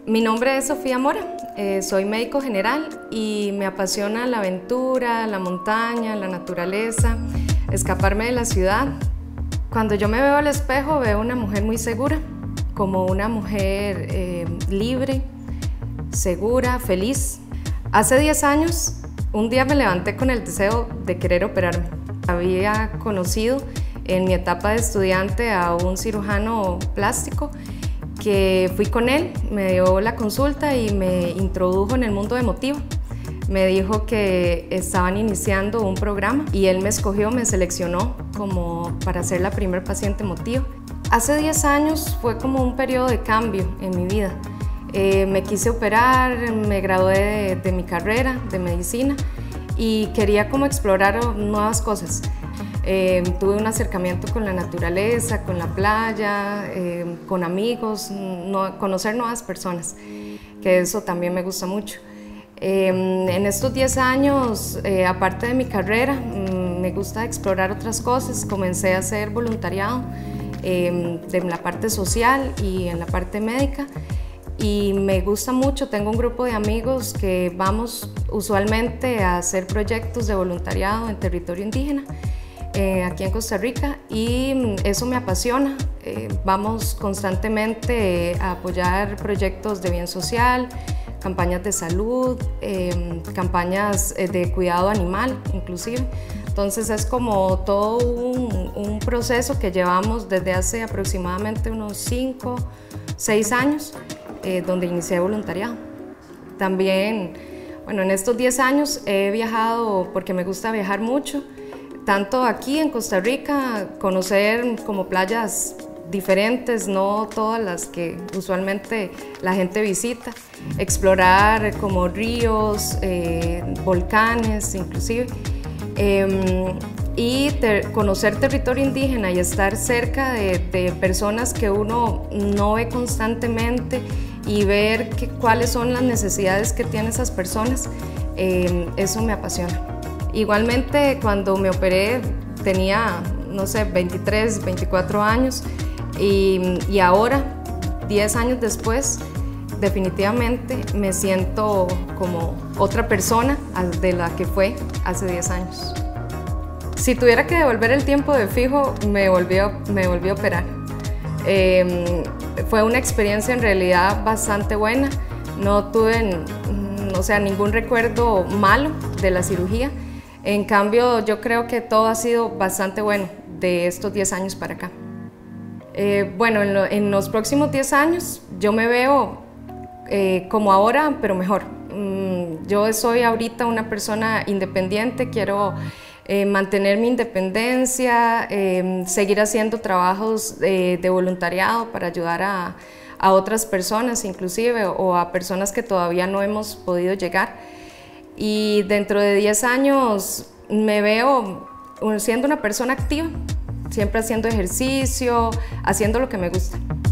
Mi nombre es Sofía Mora, soy médico general y me apasiona la aventura, la montaña, la naturaleza, escaparme de la ciudad. Cuando yo me veo al espejo veo una mujer muy segura, como una mujer libre, segura, feliz. Hace 10 años, un día me levanté con el deseo de querer operarme. Había conocido en mi etapa de estudiante a un cirujano plástico que fui con él, me dio la consulta y me introdujo en el mundo emotivo. Me dijo que estaban iniciando un programa y él me escogió, me seleccionó como para ser la primer paciente emotiva. Hace 10 años fue como un periodo de cambio en mi vida. Me quise operar, me gradué de mi carrera de medicina y quería como explorar nuevas cosas. Tuve un acercamiento con la naturaleza, con la playa, con amigos, conocer nuevas personas, que eso también me gusta mucho. En estos 10 años, aparte de mi carrera, me gusta explorar otras cosas. Comencé a hacer voluntariado en la parte social y en la parte médica. Y me gusta mucho, tengo un grupo de amigos que vamos usualmente a hacer proyectos de voluntariado en territorio indígena, aquí en Costa Rica, y eso me apasiona. Vamos constantemente a apoyar proyectos de bien social, campañas de salud, campañas de cuidado animal inclusive. Entonces es como todo un proceso que llevamos desde hace aproximadamente unos 5 o 6 años, donde inicié voluntariado. También, bueno, en estos 10 años he viajado porque me gusta viajar mucho, tanto aquí en Costa Rica, conocer como playas diferentes, no todas las que usualmente la gente visita, explorar como ríos, volcanes inclusive, y conocer territorio indígena y estar cerca de personas que uno no ve constantemente y ver cuáles son las necesidades que tienen esas personas, eso me apasiona. Igualmente, cuando me operé tenía, no sé, 23, 24 años y ahora, 10 años después, definitivamente me siento como otra persona de la que fue hace 10 años. Si tuviera que devolver el tiempo de fijo, me volví a operar. Fue una experiencia en realidad bastante buena. No tuve, ningún recuerdo malo de la cirugía. En cambio, yo creo que todo ha sido bastante bueno de estos 10 años para acá. Bueno, en los próximos 10 años yo me veo como ahora, pero mejor. Yo soy ahorita una persona independiente, quiero mantener mi independencia, seguir haciendo trabajos de voluntariado para ayudar a otras personas inclusive, o a personas que todavía no hemos podido llegar. Y dentro de 10 años me veo siendo una persona activa, siempre haciendo ejercicio, haciendo lo que me gusta.